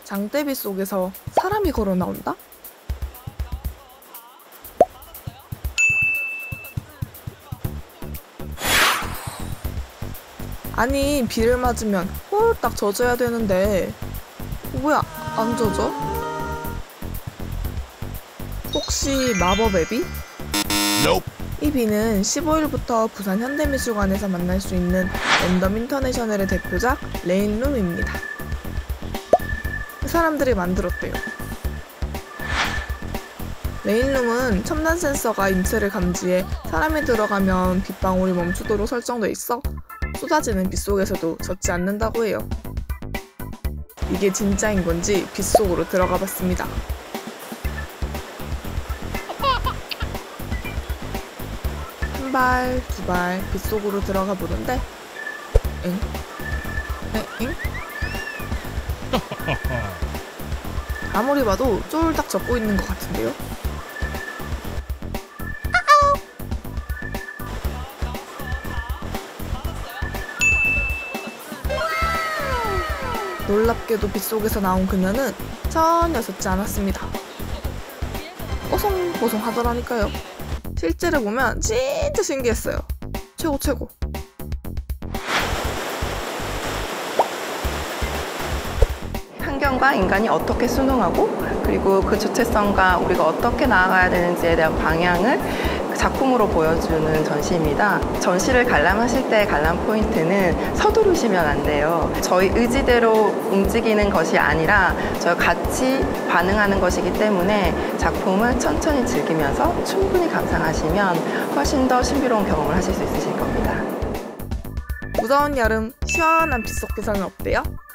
장대비 속에서 사람이 걸어 나온다? 아니, 비를 맞으면 홀딱 젖어야 되는데 뭐야, 안 젖어? 혹시 마법의 비? Nope. 이 비는 15일부터 부산 현대미술관에서 만날 수 있는 랜덤 인터내셔널의 대표작 레인룸입니다. 그 사람들이 만들었대요. 레인룸은 첨단 센서가 인체를 감지해 사람이 들어가면 빗방울이 멈추도록 설정돼 있어 쏟아지는 빗속에서도 젖지 않는다고 해요. 이게 진짜인 건지 빗속으로 들어가 봤습니다. 한 발, 두 발 빗속으로 들어가 보는데 엥? 엥? 아무리 봐도 쫄딱 젖고 있는 것 같은데요? 놀랍게도 빗속에서 나온 그녀는 전혀 젖지 않았습니다. 뽀송뽀송 하더라니까요. 실제로 보면 진짜 신기했어요. 최고 최고. 환경과 인간이 어떻게 순응하고 그리고 그 주체성과 우리가 어떻게 나아가야 되는지에 대한 방향을 작품으로 보여주는 전시입니다. 전시를 관람하실 때 관람 포인트는 서두르시면 안 돼요. 저희 의지대로 움직이는 것이 아니라 저희 같이 반응하는 것이기 때문에 작품을 천천히 즐기면서 충분히 감상하시면 훨씬 더 신비로운 경험을 하실 수 있으실 겁니다. 무더운 여름 시원한 빗속 개선은 어때요?